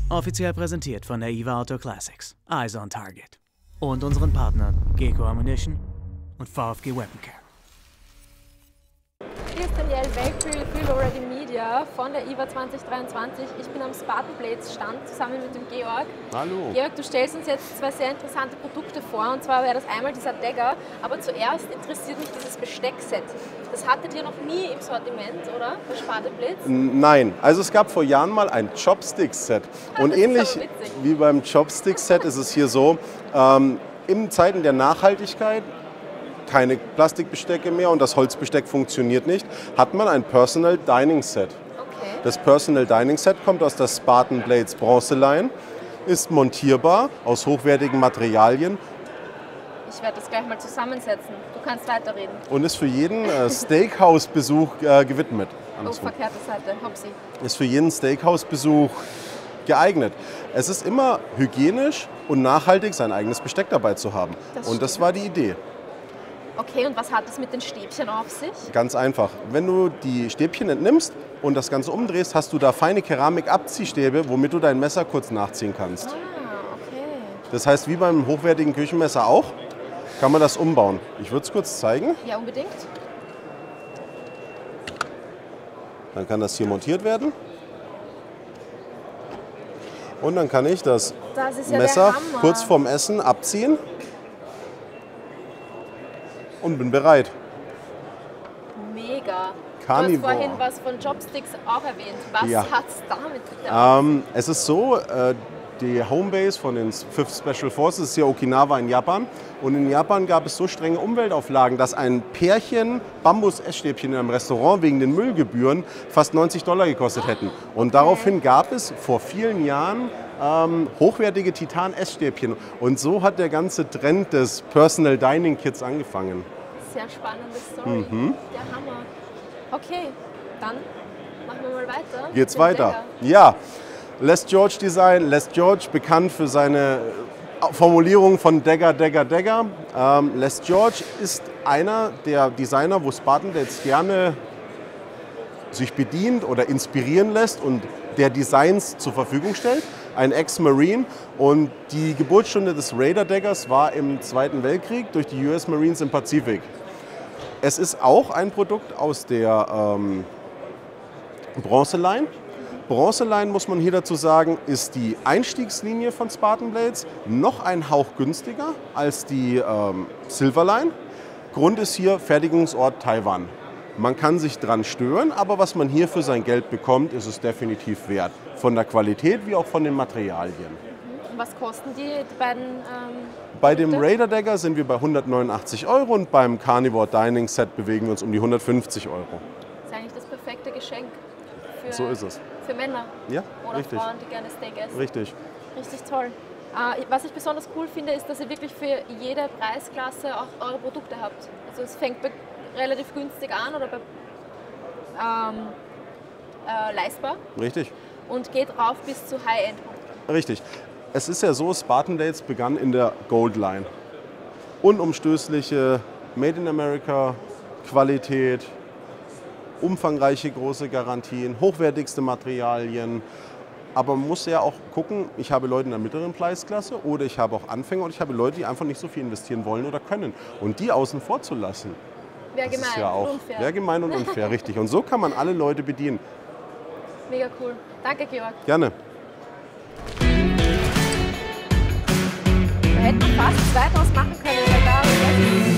Offiziell präsentiert von der IWA Auto Classics, Eyes on Target. Und unseren Partnern Geco Ammunition und VfG Weapon Care. Hier ist Danielle Welkbühl, Feel Already Media von der IWA 2023. Ich bin am Spartan Blades Stand zusammen mit dem Georg. Hallo. Georg, du stellst uns jetzt zwei sehr interessante Produkte vor, und zwar wäre das einmal dieser Dagger, aber zuerst interessiert mich dieses Besteckset. Das hattet ihr noch nie im Sortiment, oder? Bei Spartan Blades? Nein, also es gab vor Jahren mal ein Chopstick-Set. Und ähnlich wie beim Chopstick-Set ist es hier so, in Zeiten der Nachhaltigkeit, keine Plastikbestecke mehr und das Holzbesteck funktioniert nicht, hat man ein Personal Dining Set. Okay. Das Personal Dining Set kommt aus der Spartan Blades Bronzeline, ist montierbar aus hochwertigen Materialien. Ich werde das gleich mal zusammensetzen. Du kannst weiterreden. Und ist für jeden Steakhouse-Besuch gewidmet. Oh, verkehrte Seite, hopsi. Ist für jeden Steakhouse-Besuch geeignet. Es ist immer hygienisch und nachhaltig, sein eigenes Besteck dabei zu haben. Und das war die Idee. Okay, und was hat es mit den Stäbchen auf sich? Ganz einfach. Wenn du die Stäbchen entnimmst und das Ganze umdrehst, hast du da feine Keramikabziehstäbe, womit du dein Messer kurz nachziehen kannst. Ah, okay. Das heißt, wie beim hochwertigen Küchenmesser auch, kann man das umbauen. Ich würde es kurz zeigen. Ja, unbedingt. Dann kann das hier montiert werden. Und dann kann ich das ist ja Messer der Hammer. kurz vorm Essen abziehen und bin bereit. Mega. Carnivore. Du hast vorhin was von Chopsticks auch erwähnt. Was Ja. hat es damit getan? Es ist so, die Homebase von den 5th Special Forces ist hier Okinawa in Japan. Und in Japan gab es so strenge Umweltauflagen, dass ein Pärchen Bambus-Essstäbchen in einem Restaurant wegen den Müllgebühren fast $90 gekostet hätten. Und daraufhin gab es vor vielen Jahren hochwertige Titan-Essstäbchen. Und so hat der ganze Trend des Personal Dining Kits angefangen. Sehr spannende Story. Der Hammer. Okay, dann machen wir mal weiter. Geht's Den weiter? Dagger. Ja. Les George Design. Les George, bekannt für seine Formulierung von Dagger, Dagger, Dagger. Les George ist einer der Designer, wo Spartan Blades gerne sich bedient oder inspirieren lässt und der Designs zur Verfügung stellt. Ein Ex-Marine, und die Geburtsstunde des Raider Daggers war im Zweiten Weltkrieg durch die US Marines im Pazifik. Es ist auch ein Produkt aus der Bronzeline. Bronzeline, muss man hier dazu sagen, ist die Einstiegslinie von Spartan Blades, noch ein Hauch günstiger als die Silverline. Grund ist hier Fertigungsort Taiwan. Man kann sich dran stören, aber was man hier für sein Geld bekommt, ist es definitiv wert. Von der Qualität wie auch von den Materialien. Und was kosten die beiden? Bei dem Produkte? Raider Dagger sind wir bei 189 € und beim Carnivore Dining Set bewegen wir uns um die 150 €. Das ist eigentlich das perfekte Geschenk für, So ist es. für Männer Ja, oder richtig. Frauen, die gerne Steak essen. Richtig. Richtig toll. Was ich besonders cool finde, ist, dass ihr wirklich für jede Preisklasse auch eure Produkte habt. Also es fängt bei relativ günstig an oder bei leistbar Richtig. und geht rauf bis zu High-End. Richtig. Es ist ja so, Spartan Blades begann in der Gold Line. Unumstößliche Made in America Qualität, umfangreiche große Garantien, hochwertigste Materialien. Aber man muss ja auch gucken, ich habe Leute in der mittleren Preisklasse oder ich habe auch Anfänger und ich habe Leute, die einfach nicht so viel investieren wollen oder können. Und die außen vor zu lassen, Wäre das gemein ist ja auch und unfair. sehr gemein und unfair, richtig. Und so kann man alle Leute bedienen. Mega cool. Danke, Georg. Gerne. Wir hätten noch fast 2 draus machen können, weil da